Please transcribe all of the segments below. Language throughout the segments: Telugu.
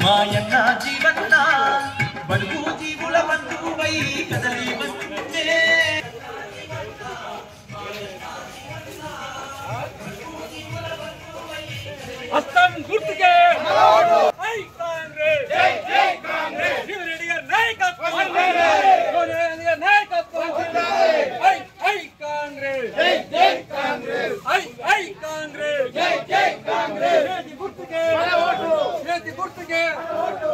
మాయన్న జీవన్న బలుగు జీవుల బంధువై కదలి వస్తుంటే అస్తం గుర్తుకే జై కాంగ్రెస్ జై జై కాంగ్రెస్ రెడ్డి గారి నాయకత్వం రెడ్డి గారి నాయకత్వం జై కాంగ్రెస్ జై జై కాంగ్రెస్ జై కాంగ్రెస్ జై జై కాంగ్రెస్ రెడ్డి గుర్తుకే ఓటు రెడ్డి గుర్తుకే ఓటు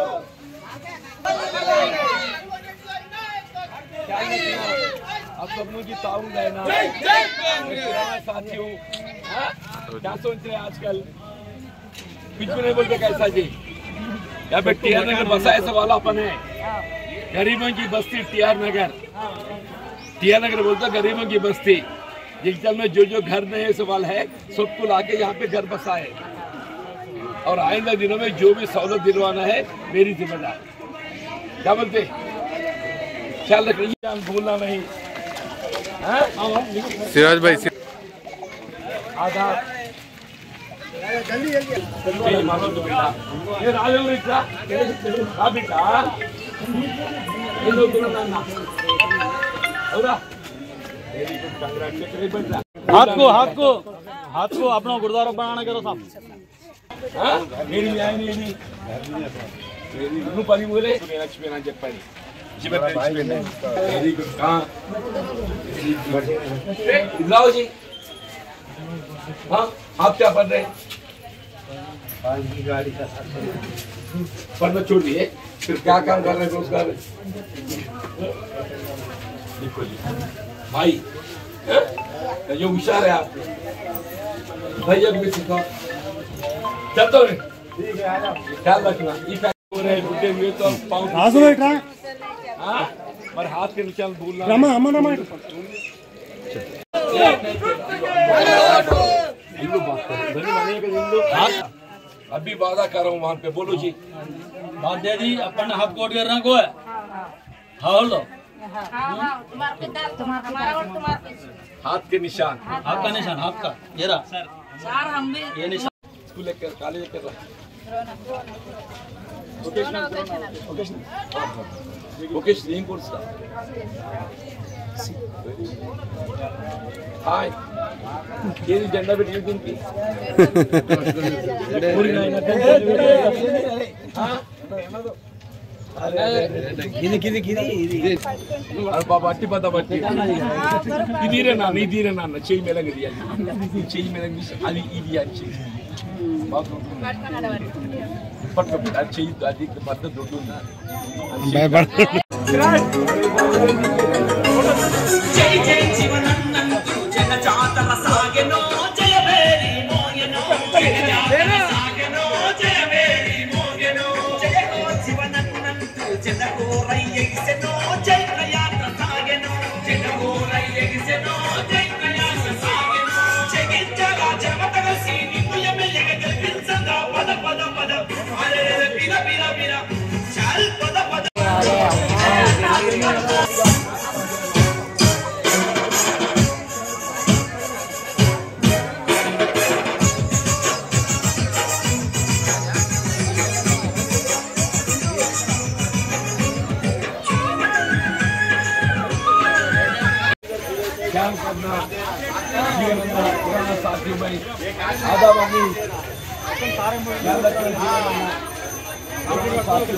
आप सब लोगों की ताउन देना साथियों क्या सोच रहे हैं आजकल कुछ भी नहीं बोलते कैसा जी यहाँ पे टीआर नगर बसा ऐसा वाला अपन है गरीबों की बस्ती टीआर नगर बोलते गरीबों की बस्ती जगदल में जो घर नए सवाल है सबको लाके यहाँ पे घर बसा है और आइंदा दिनों में जो भी सहूलत दिलवाना है मेरी जिम्मेदारी क्या बोलते ख्याल रखिए भूलना नहीं सिराज भाई आधार ये राजू बेटा हाथ को अपना गुरुद्वारा बनाना करो साहब मेरी नहीं परी बोले लक्ष्मीना చెప్పండి वेरी गुड इधर जी हाँ आप क्या पढ़ रहे हैं पढ़ना छोड़ दिए फिर क्या काम कर रहे हैं रोजगार देखो जी भाई जो होशियार है आप भैया भी सिखा चलता हूँ ख्याल रखना ये बुढ़े हुए तो पाँव पर हाथ के निशान भूलना अभी वादा कर रहा हूँ वहाँ पे बोलो जी बात दे दी अपन हाथ कोट करना को है हाँ लो हाथ के निशान आपका निशान आपका ये रहा सर हम भी ये निशान स्कूल लेकर कॉलेज लेकर वोकेशनल ఏం కోర్స్ హాయ్ ఏది జెండా పెట్టి దీనికి బాబా అట్టి పద బట్టి ఇదిరే నాన్న చెయ్యి మెలంగి తీయాలి చెయ్యి మెలంగి అది ఇది అని చెయ్యి పట్టుకోండి అది చెయ్యి అది మధ్య దొడ్డు ఉంది జై జై జీవనన్నంతు జన చాతర సాగెనో జయ వేరి మోయెనో జయ చాతర సాగెనో జయ వేరి మోయెనో జయ హో జీవనన్నంతు జన కోరయ్యెగిసెనో జయ కయాత్ర సాగెనో జన కోరయ్యెగిసెనో జయ కయాత్ర సాగెనో జగించగా జమతగ సీని పుయమెల్లెగ గెలిపించగా పద పద పద అరే బిర బిర బిర చల్ పద పద ध्यान करना जीवन में पुराना साथियों में आधा वाली ध्यान रखना जीवन में पुराना साथियों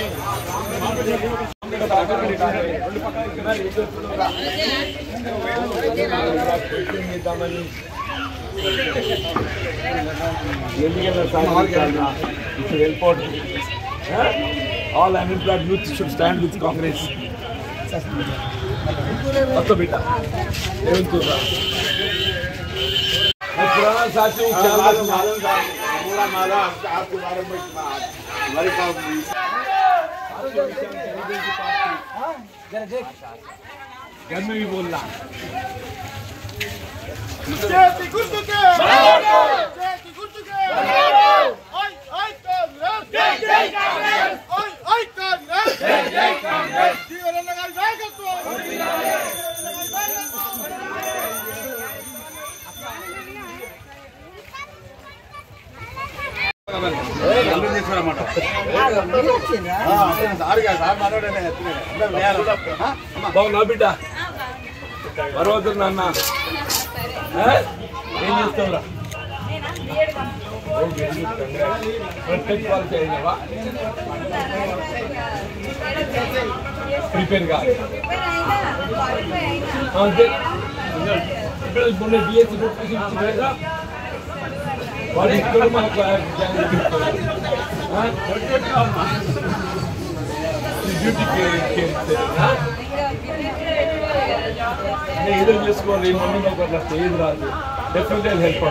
all unemployed youth should stand with Congress. तो बेटा पुराना साथियों आपके बारे में घर में भी बोलना బాగున్నా బిడ్డ మరొద్దు నాన్న ఏం చేస్తావురా ప్రిపేర్ కాదు మొన్న బిఎస్సీ వాడు ఇక్కడ మనకు ఏదో చేసుకోవాలి మమ్మీ నాకు అట్లా ఏది రాదు డెఫినెట్లీ హెల్ప్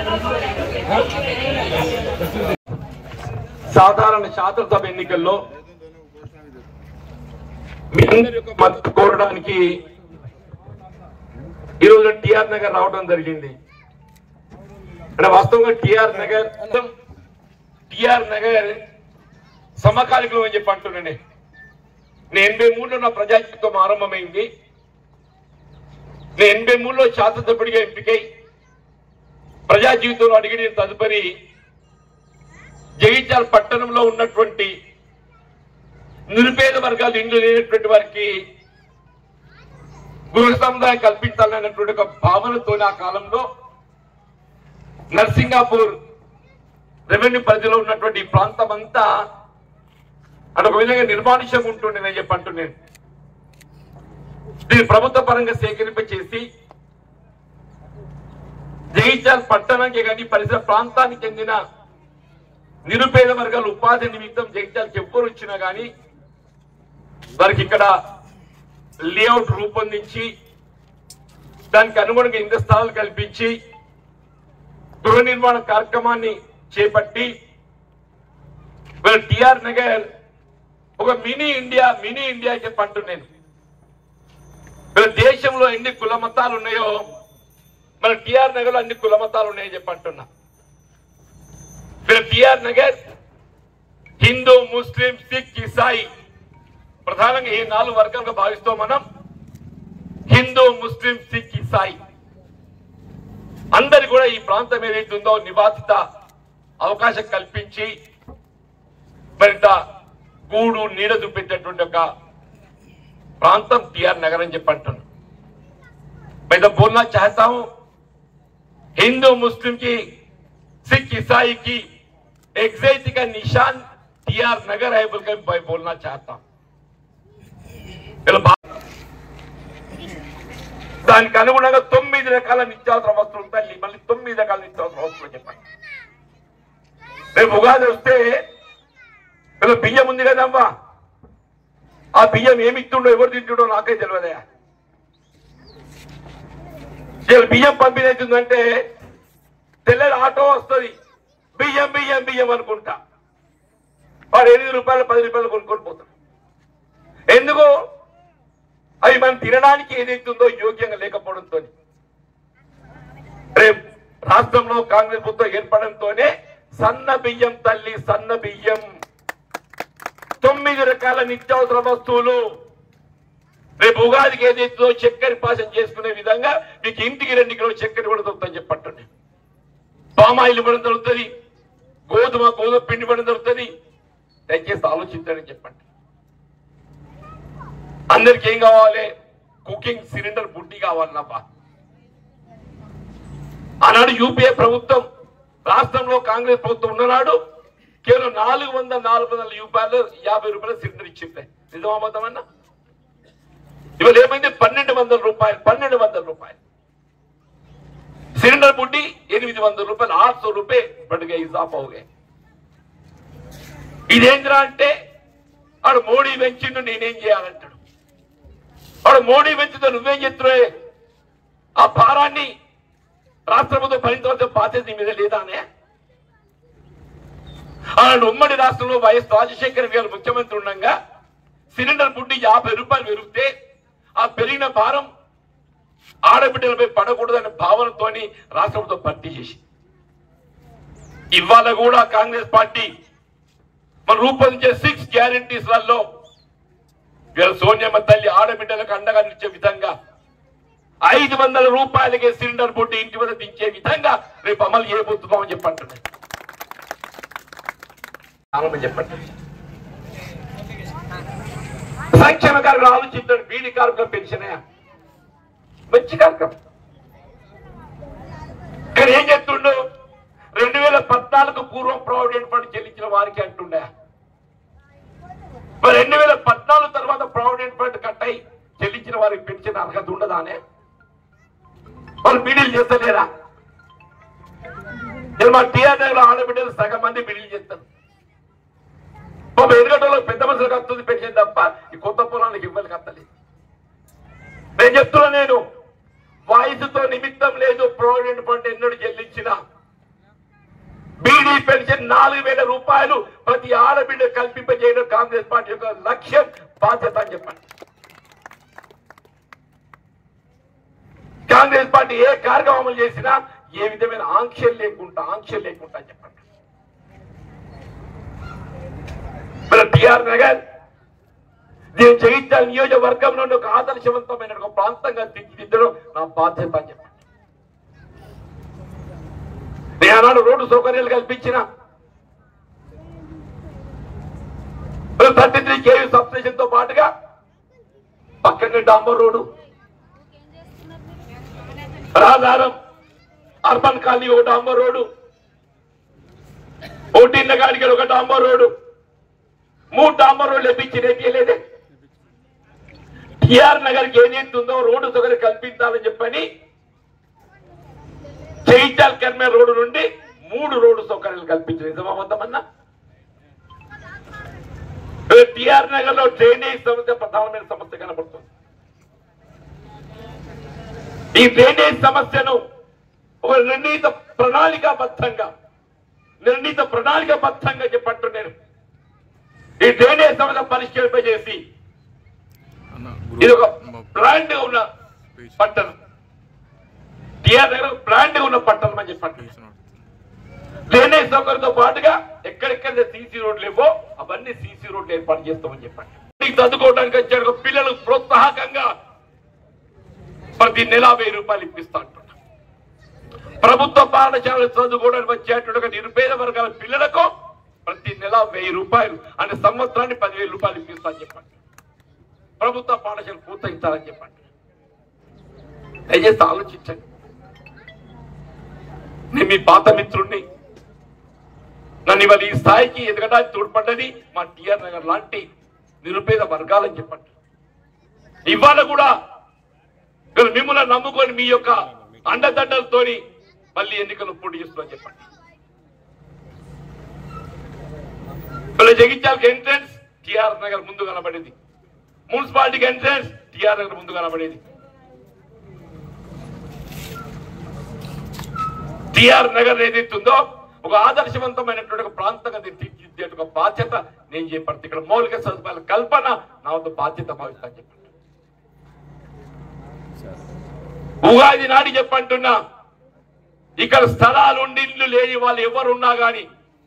సాధారణ శాసనసభ ఎన్నికల్లో మీ అందరి యొక్క మద్దతు కోరడానికి ఈరోజు టిఆర్ నగర్ రావడం జరిగింది. అంటే వాస్తవంగా టిఆర్ నగర్ సమకాలికం అని చెప్పి అంటున్నానే. నేను 83లో నా ప్రజా జీవితం ఆరంభమైంది. నేను 83లో శాసనసభ్యుడిగా ఎంపికై ప్రజా జీవితంలో అడిగిన తదుపరి జగిత్యాల పట్టణంలో ఉన్నటువంటి నిరుపేద వర్గాలు ఇండ్లు లేనటువంటి వారికి గృహ సముదాయం కల్పించాలన్నటువంటి ఒక భావనతో ఆ కాలంలో నర్సింగాపూర్ రెవెన్యూ పరిధిలో ఉన్నటువంటి ప్రాంతం అంతా అదొక విధంగా నిర్మానుష్యం ఉంటుండేనని చెప్పి అంటున్నాను. దీన్ని ప్రభుత్వ పరంగా సేకరింప చేసి జగిత్యాల పట్టణానికి కానీ పరిసర ప్రాంతానికి చెందిన నిరుపేద వర్గాలు ఉపాధి నిమిత్తం జగిత్యాలకు ఎవ్వరు వచ్చినా కానీ వారికి ఇక్కడ లేఅవుట్ రూపొందించి దానికి అనుగుణంగా ఇంత స్థలాలు కల్పించి గృహ నిర్మాణ కార్యక్రమాన్ని చేపట్టి టిఆర్ నగర్ ఒక మినీ ఇండియా చెప్పి అంటున్నాను. దేశంలో ఎన్ని కుల మతాలు ఉన్నాయో మన టిఆర్ నగర్ లో అన్ని కుల మతాలు ఉన్నాయని చెప్పి అంటున్నా. T R Nagar Hindu, Muslim, Sikh, ఇసాయి ప్రధానంగా ఈ 4 వర్గాలుగా భావిస్తాం మనం. హిందూ, ముస్లిం, సిక్, ఇసాయి అందరు కూడా ఈ ప్రాంతం ఏదైతే ఉందో నివాసిత అవకాశం కల్పించి మరింత గూడు నీడ చూపించేటువంటి ఒక ప్రాంతం టిఆర్ నగర్ అని చెప్పి అంటున్నాను. मैं तो बोलना चाहता हूं हिंदू मुस्लिम की सिख ईसाई की एग्जैक्ट का निशान टीआर नगर है बोलकर मैं बोलना चाहता हूं. దానికి అనుగుణంగా 9 రకాల నిత్యావసర వస్తువులు తల్లి మళ్ళీ 9 రకాల నిత్యావసర వస్తువులు చెప్పండి. రేపు ఉగాది వస్తే బియ్యం ఉంది కదమ్మా, ఆ బియ్యం ఏమి ఇస్తుండో ఎవరు తింటుండో నాకే తెలియదయా. బియ్యం పంపిణీ అవుతుందంటే తెల్లని ఆటో వస్తుంది, బియ్యం బియ్యం బియ్యం అనుకుంటా వాడు 8 రూపాయలు 10 రూపాయలు కొనుక్కొని పోతాడు. ఎందుకు? అవి మనం తినడానికి ఏదైతుందో యోగ్యంగా లేకపోవడంతో రేపు రాష్ట్రంలో కాంగ్రెస్ ప్రభుత్వం ఏర్పడంతోనే సన్న బియ్యం తల్లి సన్న బియ్యం 9 రకాల నిత్యావసర వస్తువులు రేపు ఉగాదికి ఏదైతుందో చక్కెర పాసం చేసుకునే విధంగా మీకు ఇంటికి 2 కిలో చక్కెర కూడా దొరుకుతుందని చెప్పండి. పామాయిల్ ఇవ్వడం దొరుకుతుంది, గోధుమ పిండి ఇవ్వడం దొరుకుతుంది. దయచేసి ఆలోచించండి చెప్పండి. అందరికి ఏం కావాలి? కుకింగ్ సిలిండర్ బుడ్డి కావాలన్నబ్బా. ఆనాడు యూపీఏ ప్రభుత్వం రాష్ట్రంలో కాంగ్రెస్ ప్రభుత్వం ఉన్ననాడు కేవలం 400 రూపాయలు 50 రూపాయల సిలిండర్ ఇచ్చింది. నిజమాబద్ధమన్నా? ఇవాళ ఏమైంది? 1200 రూపాయలు सिलेंडर बुड्डी 800 రూపాయలు 800 రూపాయలు బడిగా ఇజాఫా అవుగా. ఇదేంద్రా అంటే ఆడు మోడీ పెంచిండు నేనేం చేయాలంటాడు. వాడు మోడీ పెంచుతో నువ్వేం చెప్తున్నావు? ఆ భారాన్ని రాష్ట్ర ప్రభుత్వం భరించవలసిన బాధ్యత నీ మీద లేదానే? ఆనాడు ఉమ్మడి రాష్ట్రంలో వైఎస్ రాజశేఖర గారు ముఖ్యమంత్రి ఉండగా సిలిండర్ బుడ్డి 50 రూపాయలు పెరిగితే ఆ పెరిగిన భారం ఆడబిడ్డలపై పడకూడదనే భావనతోని రాష్ట్ర ప్రభుత్వం భర్తీ చేసి ఇవాళ కూడా కాంగ్రెస్ పార్టీ మనం రూపొందించే 6 గ్యారంటీస్లలో సోనియమ్మ తల్లి ఆడబిడ్డలకు అండగా నిలిచే విధంగా 500 రూపాయలకే సిలిండర్ బుడ్డి ఇంటి వద్ద దించే విధంగా రేపు అమలు చేయబోతున్నామని చెప్పండి. చెప్పండి సంక్షేమ కార్యక్రమం ఆలోచించాడు. బీడీ కార్మికుల పెన్షన్ మంచి కార్యక్రమం. కానీ ఏం చెప్తుండు, 2014 పూర్వం ప్రావిడెంట్ ఫండ్ చెల్లించిన వారికి అంటుండే, మరి 2014 తర్వాత ప్రావిడెంట్ ఫండ్ కట్ అయి చెల్లించిన వారికి పెన్షన్ అర్హత ఉండదానే? వాళ్ళు బీడీలు చేస్తలేరా? మా టీఆర్ నగర్ ఆడబిడ్డలు సగం మంది బీడీలు చేస్తారు. పాప ఎదుగటంలో పెద్ద మనుషులకు వస్తుంది పెన్షన్ తప్ప ఈ కొత్త పొలానికి ఇవ్వడానికి వస్తలేదు. నేను చెప్తున్నా, నేను వయసుతో నిమిత్తం లేదు. ప్రావిడెంట్ ఫండ్ ఎన్నడూ చెల్లించిన బీడీ పెన్షన్ 4000 రూపాయలు ప్రతి ఆడబిడ్డ కల్పింపజేయడం కాంగ్రెస్ పార్టీ యొక్క లక్ష్యం, బాధ్యత అని చెప్పండి. కాంగ్రెస్ పార్టీ ఏ కార్యక్రమం అమలు చేసినా ఏ విధమైన ఆంక్షలు లేకుండా చెప్పండి. మన టిఆర్ నగర్ నేను జగిత్యాల నియోజకవర్గంలో ఒక ఆదర్శవంతమైన ఒక ప్రాంతంగా తీర్చిదిద్దడం నా బాధ్యత అని చెప్పండి. నేను ఆనాడు రోడ్డు సౌకర్యాలు కల్పించిన 33 KV సబ్స్టేషన్ తో పాటుగా పక్కనే డాంబర్ రోడ్డు, రాధారం అర్బన్ కాలనీ ఒక డాంబర్ రోడ్డు, ఓటీన్న గాడికి ఒక డాంబర్ రోడ్డు, 3 డాంబర్ రోడ్లు లేదే. టిఆర్ నగర్కి ఏదైతుందో రోడ్డు సౌకర్యం కల్పించాలని చెప్పని జగిత్యాల కర్మేర్ రోడ్డు నుండి 3 రోడ్డు సౌకర్యాలు కల్పించింది. నిజమవుతామన్నా? టిఆర్ నగర్ లో డ్రైనేజ్ సమస్య ప్రధానమైన సమస్య కనబడుతుంది. ఈ డ్రైనేజ్ సమస్యను ఒక నిర్ణీత ప్రణాళికాబద్ధంగా చెప్పట్టు నేను ఈ డ్రైనేజ్ సమస్య పరిష్కరింపజేసి ఇది ఒక బ్రాండ్ ఉన్న పట్టణం, టిఆర్ నగర్ బ్రాండ్ ఉన్న పట్టణం అని చెప్పండి. డ్రైనేజ్ సౌకర్యంతో పాటుగా ఎక్కడెక్కడ సీసీ రోడ్లు ఏవో అవన్నీ సీసీ రోడ్లు ఏర్పాటు చేస్తామని చెప్పండి. చదువుకోవడానికి వచ్చాడు పిల్లలు ప్రోత్సాహకంగా ప్రతి నెల 1000 రూపాయలు ఇప్పిస్తా అంటున్నా. ప్రభుత్వ పాఠశాలలు చదువుకోవడానికి వచ్చేటువంటి నిరుపేద వర్గాల పిల్లలకు ప్రతి నెల 1000 రూపాయలు అంటే సంవత్సరాన్ని 10,000 రూపాయలు ఇప్పిస్తా అని చెప్పండి. ప్రభుత్వ పాఠశాలలు ప్రోత్సహించాలని చెప్పండి. దయచేసి ఆలోచించండి. నేను మీ పాత మిత్రుడిని, నన్ను ఇవాళ ఈ స్థాయికి ఎదగడానికి తోడ్పడ్డది మా టిఆర్ నగర్ లాంటి నిరుపేద వర్గాలని చెప్పండి. ఇవాళ కూడా మిమ్మల్ని నమ్ముకొని మీ యొక్క అండదండలతోని మళ్ళీ ఎన్నికలు పోటీ చేస్తున్నారని చెప్పండి. జగిత్యాలకు ఎంట్రన్స్ టిఆర్ నగర్ ముందు కనబడేది, మున్సిపాలిటీకి ఎంట్రన్స్ టిఆర్ నగర్ ముందు కనబడేది. టిఆర్ నగర్ ఏదైతుందో ఒక ఆదర్శవంతమైనటువంటి ఒక ప్రాంతంగా తీర్చిదిద్దే ఒక బాధ్యత నేను చెప్పండి. ఇక్కడ మౌలిక సదుపాయాల కల్పన నా వద్ద బాధ్యత భావిస్తాను చెప్పండి. ఉగాది నాటి చెప్పంటున్నా, ఇక్కడ స్థలాలుండి ఇల్లు లేని వాళ్ళు ఎవరున్నా గాని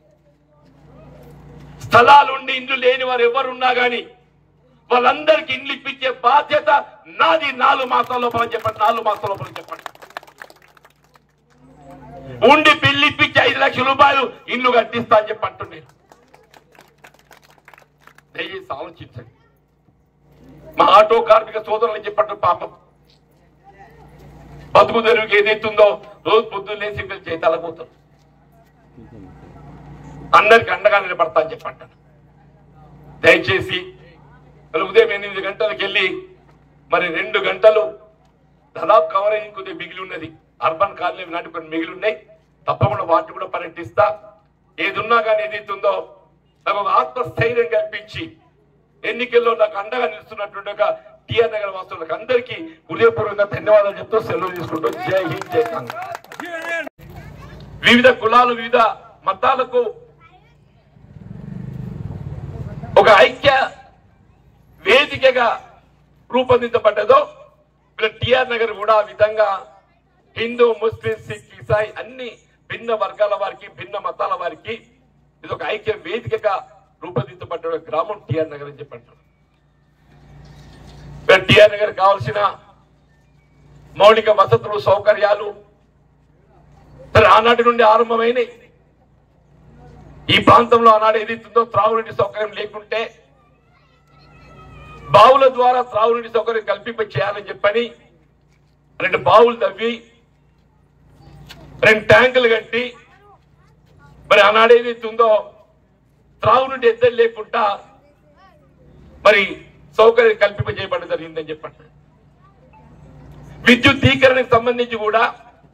వాళ్ళందరికీ ఇండ్లు ఇప్పించే బాధ్యత నాది. 4 మాసాల లోపల చెప్పండి. 4 మాసాల లోపల చెప్పండి. ఉండి బిల్లు ఇప్పించి 5 లక్షల రూపాయలు ఇల్లు కట్టిస్తా అని చెప్పంటు నేను. దయచేసి ఆలోచించండి. మా ఆటో కార్మిక సోదరులు చెప్పంటు పాపం బతుకు తెరువుకి ఏదైతుందో రోజు పొద్దున్న లేచి వీళ్ళు చేతాలపోతారు. అందరికి అండగా నిలబడతా అని చెప్పంటాను. దయచేసి ఉదయం 8 గంటలకు వెళ్ళి మరి 2 గంటలు దాదాపు కవరేజ్ కొద్దిగా మిగిలి ఉన్నది. అర్బన్ కాలనీ నాటి కొన్ని మిగిలి ఉన్నాయి. తప్పకుండా వాటి కూడా పర్యటిస్తా. ఏది ఉన్నా కానీ ఏదైతుందో నాకు ఒక ఆత్మస్థైర్యం కల్పించి ఎన్నికల్లో నాకు అండగా నిలుస్తున్నటువంటి ఒక టిఆర్ నగర్ వాసులకు అందరికీ హృదయపూర్వకంగా ధన్యవాదాలు చెప్తూ సెలవు తీసుకుంటూ జై హింద్, జై కాంగ్రెస్. వివిధ కులాలు వివిధ మతాలకు ఒక ఐక్య వేదికగా రూపొందించబడ్డదో టిఆర్ నగర్ కూడా ఆ విధంగా హిందూ, ముస్లిం, సిక్, ఇసాయి అన్ని భిన్న వర్గాల వారికి భిన్న మతాల వారికి ఇది ఒక ఐక్య వేదికగా రూపొందించబడ్డ గ్రామం టిఆర్ నగర్ అని చెప్పంటారు. టిఆర్ నగర్ కావాల్సిన మౌలిక వసతులు సౌకర్యాలు సరే ఆనాటి నుండి ఆరంభమైనవి. ఈ ప్రాంతంలో ఆనాడు ఏదైతుందో త్రాగునీటి సౌకర్యం లేకుంటే బావుల ద్వారా త్రాగునీటి సౌకర్యం కల్పింప చేయాలని చెప్పని 2 బావులు తవ్వి 2 ట్యాంకులు కట్టి మరి ఆనాడు ఏదైతుందో త్రాగునీటి ఎద్దరు లేకుండా మరి సౌకర్యం కల్పింప చేయబడి జరిగిందని చెప్పండి. విద్యుద్దీకరణకు సంబంధించి కూడా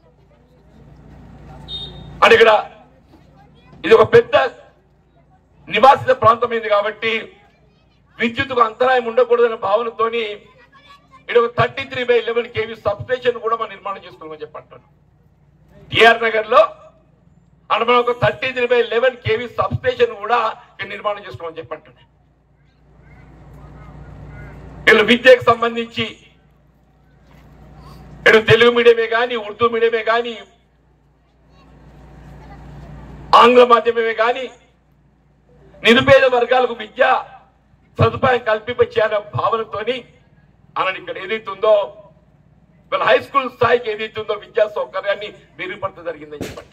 అంటే ఇక్కడ ఇది ఒక పెద్ద నివాసిత ప్రాంతమైంది కాబట్టి విద్యుత్కు అంతరాయం ఉండకూడదనే భావనతోని ఇక్కడ ఒక 33/11 kV సబ్స్టేషన్ కూడా మనం నిర్మాణం చేసుకున్నామని చెప్పంటాను. టిఆర్ నగర్ లో అంటే మనం ఒక 33/11 kV సబ్స్టేషన్ కూడా నిర్మాణం చేసుకోమని చెప్పంటాను. వీళ్ళు విద్యకు సంబంధించి ఇటు తెలుగు మీడియమే కానీ ఉర్దూ మీడియమే కానీ ఆంగ్ల మాధ్యమమే కానీ నిరుపేద వర్గాలకు విద్యా సదుపాయం కల్పింప చేయాలనే భావనతోని అలాని ఇక్కడ ఏదైతుందో వీళ్ళ హై స్కూల్ స్థాయికి ఏదైతుందో విద్యా సౌకర్యాన్ని మెరుగుపరచడం జరిగిందని చెప్పండి.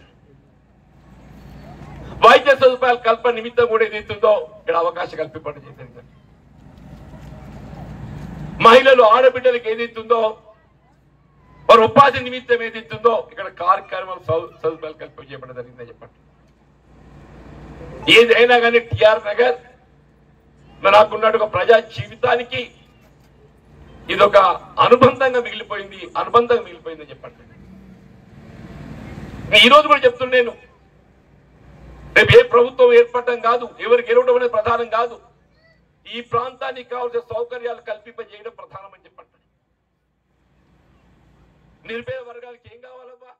వైద్య సదుపాయాల కల్పన నిమిత్తం కూడా ఏదైతుందో ఇక్కడ అవకాశం కల్పించడం జరిగింది. మహిళలు ఆడబిడ్డలకు ఏదైతుందో వారి ఉపాధి నిమిత్తం ఏదైతుందో ఇక్కడ కార్యక్రమాలు సదుపాయాలు కల్పన చేయడం జరిగిందని చెప్పండి. ఏదైనా కానీ టిఆర్ నగర్ నాకున్నట్టు ఒక ప్రజా జీవితానికి ఇదొక అనుబంధంగా మిగిలిపోయిందని చెప్పండి. ఈ రోజు కూడా చెప్తున్నాను, రేపు ఏ ప్రభుత్వం ఏర్పడటం కాదు, ఎవరు గెలవడం అనేది ప్రధానం కాదు, ఈ ప్రాంతానికి కావాల్సిన సౌకర్యాలు కల్పింపజేయడం ప్రధానమని చెప్పండి. నిరుపేద వర్గాలకు ఏం కావాలబ్బా?